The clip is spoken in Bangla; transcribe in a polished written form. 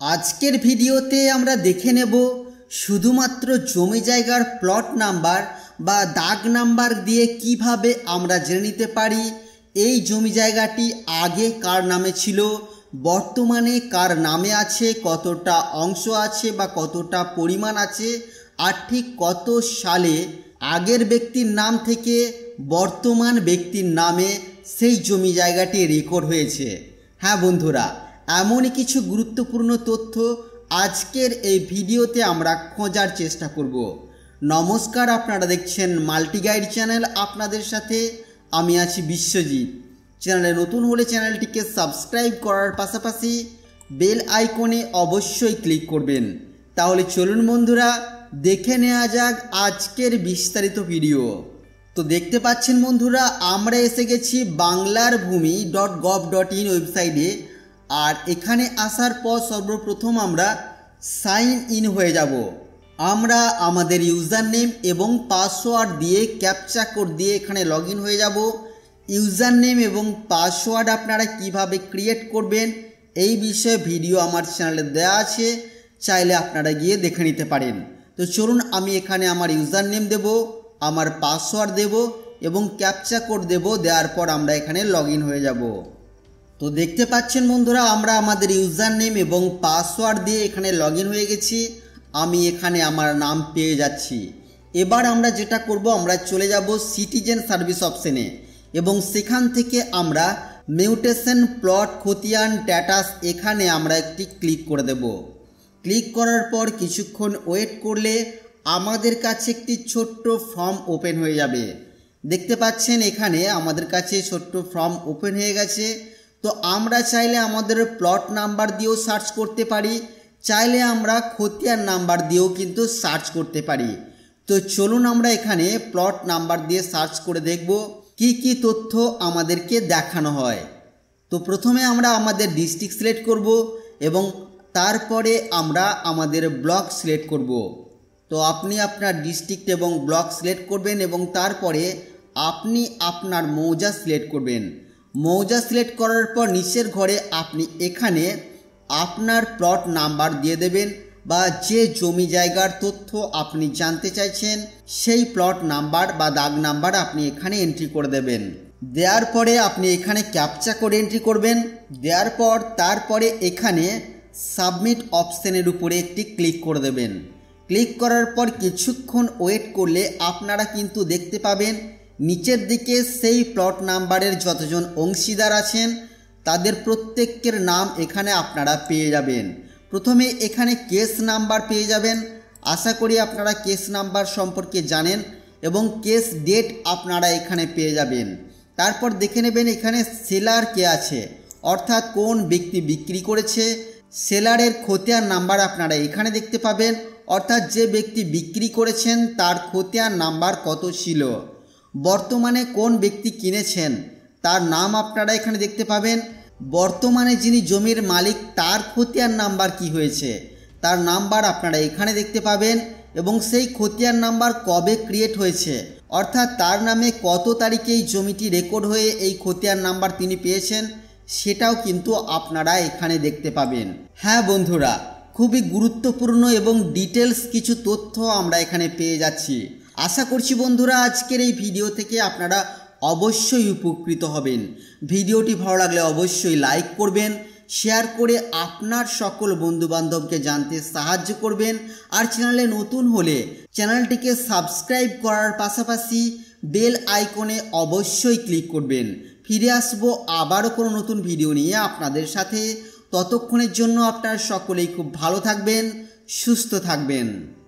আজকের ভিডিওতে আমরা দেখে নেব শুধুমাত্র জমি জায়গার প্লট নাম্বার বা দাগ নাম্বার দিয়ে কিভাবে আমরা জেনে নিতে পারি এই জমি জায়গাটি আগে কার নামে ছিল, বর্তমানে কার নামে আছে, কতটা অংশ আছে বা কতটা পরিমাণ আছে, আর ঠিক কত সালে আগের ব্যক্তির নাম থেকে বর্তমান ব্যক্তির নামে সেই জমি জায়গাটি রেকর্ড হয়েছে। হ্যাঁ বন্ধুরা, এমনই কিছু গুরুত্বপূর্ণ তথ্য আজকের এই ভিডিওতে আমরা খোঁজার চেষ্টা করব। নমস্কার, আপনারা দেখছেন মাল্টি গাইড চ্যানেল, আপনাদের সাথে আমি আছি বিশ্বজিৎ। চ্যানেলে নতুন হলে চ্যানেলটিকে সাবস্ক্রাইব করার পাশাপাশি বেল আইকনে অবশ্যই ক্লিক করবেন। তাহলে চলুন বন্ধুরা, দেখে নেওয়া যাক আজকের বিস্তারিত ভিডিও। তো দেখতে পাচ্ছেন বন্ধুরা, আমরা এসে গেছি banglarbhumi.gov.in ওয়েবসাইটে। আর এখানে আসার পর সর্বপ্রথম আমরা সাইন ইন হয়ে যাব। আমরা আমাদের ইউজার নেম এবং পাসওয়ার্ড দিয়ে ক্যাপচা কোড দিয়ে এখানে লগ ইন হয়ে যাব। ইউজার নেম এবং পাসওয়ার্ড আপনারা কিভাবে ক্রিয়েট করবেন এই বিষয়ে ভিডিও আমার চ্যানেলে দেওয়া আছে, চাইলে আপনারা গিয়ে দেখে নিতে পারেন। তো চলুন, আমি এখানে আমার ইউজার নেম দেব, আমার পাসওয়ার্ড দেব এবং ক্যাপচা কোড দেব। দেওয়ার পর আমরা এখানে লগ ইন হয়ে যাব। তো দেখতে পাচ্ছেন বন্ধুরা, আমরা আমাদের ইউজার নেম এবং পাসওয়ার্ড দিয়ে এখানে লগ ইন হয়ে গেছি। আমি এখানে আমার নাম পেয়ে যাচ্ছি। এবার আমরা যেটা করব, আমরা চলে যাব সিটিজেন সার্ভিস অপশনে এবং সেখান থেকে আমরা মিউটেশন প্লট খতিয়ান স্ট্যাটাস এখানে আমরা একটি ক্লিক করে দেব। ক্লিক করার পর কিছুক্ষণ ওয়েট করলে আমাদের কাছে একটি ছোট্ট ফর্ম ওপেন হয়ে যাবে। দেখতে পাচ্ছেন এখানে আমাদের কাছে ছোট্ট ফর্ম ওপেন হয়ে গেছে। তো আমরা চাইলে আমাদের প্লট নাম্বার দিয়েও সার্চ করতে পারি, চাইলে আমরা খতিয়ান নাম্বার দিয়েও কিন্তু সার্চ করতে পারি। তো চলুন আমরা এখানে প্লট নাম্বার দিয়ে সার্চ করে দেখব কি কি তথ্য আমাদেরকে দেখানো হয়। তো প্রথমে আমরা আমাদের ডিস্ট্রিক্ট সিলেক্ট করব এবং তারপরে আমরা আমাদের ব্লক সিলেক্ট করব। তো আপনি আপনার ডিস্ট্রিক্ট এবং ব্লক সিলেক্ট করবেন এবং তারপরে আপনি আপনার মৌজা সিলেক্ট করবেন। মৌজা সিলেক্ট করার পর নিচের ঘরে আপনি এখানে আপনার প্লট নাম্বার দিয়ে দেবেন বা যে জমি জায়গার তথ্য আপনি জানতে চাইছেন সেই প্লট নাম্বার বা দাগ নাম্বার আপনি এখানে এন্ট্রি করে দেবেন। দেওয়ার পরে আপনি এখানে ক্যাপচা কোড এন্ট্রি করবেন। দেওয়ার পর তারপরে এখানে সাবমিট অপশনের উপরে একটি ক্লিক করে দেবেন। ক্লিক করার পর কিছুক্ষণ ওয়েট করলে আপনারা কিন্তু দেখতে পাবেন নিচের দিকে সেই প্লট নাম্বারের যতজন অংশীদার আছেন তাদের প্রত্যেকের নাম এখানে আপনারা পেয়ে যাবেন। প্রথমে এখানে কেস নাম্বার পেয়ে যাবেন। আশা করি আপনারা কেস নাম্বার সম্পর্কে জানেন এবং কেস ডেট আপনারা এখানে পেয়ে যাবেন। তারপর দেখে নেবেন এখানে সেলার কে আছে, অর্থাৎ কোন ব্যক্তি বিক্রি করেছে। সেলারের খতিয়ান নাম্বার আপনারা এখানে দেখতে পাবেন, অর্থাৎ যে ব্যক্তি বিক্রি করেছেন তার খতিয়ান নাম্বার কত ছিল। বর্তমানে কোন ব্যক্তি কিনেছেন তার নাম আপনারা এখানে দেখতে পাবেন। বর্তমানে যিনি জমির মালিক তার খতিয়ান নাম্বার কি হয়েছে তার নাম্বার আপনারা এখানে দেখতে পাবেন এবং সেই খতিয়ান নাম্বার কবে ক্রিয়েট হয়েছে, অর্থাৎ তার নামে কত তারিখে এই জমিটি রেকর্ড হয়ে এই খতিয়ান নাম্বার তিনি পেয়েছেন সেটাও কিন্তু আপনারা এখানে দেখতে পাবেন। হ্যাঁ বন্ধুরা, খুবই গুরুত্বপূর্ণ এবং ডিটেলস কিছু তথ্য আমরা এখানে পেয়ে যাচ্ছি। আশা করছি বন্ধুরা আজকের এই ভিডিও থেকে আপনারা অবশ্যই উপকৃত হবেন। ভিডিওটি ভালো লাগলে অবশ্যই লাইক করবেন, শেয়ার করে আপনার সকল বন্ধুবান্ধবকে জানতে সাহায্য করবেন। আর চ্যানেলে নতুন হলে চ্যানেলটিকে সাবস্ক্রাইব করার পাশাপাশি বেল আইকনে অবশ্যই ক্লিক করবেন। ফিরে আসবো আবারও কোনো নতুন ভিডিও নিয়ে আপনাদের সাথে। ততক্ষণের জন্য আপনারা সকলেই খুব ভালো থাকবেন, সুস্থ থাকবেন।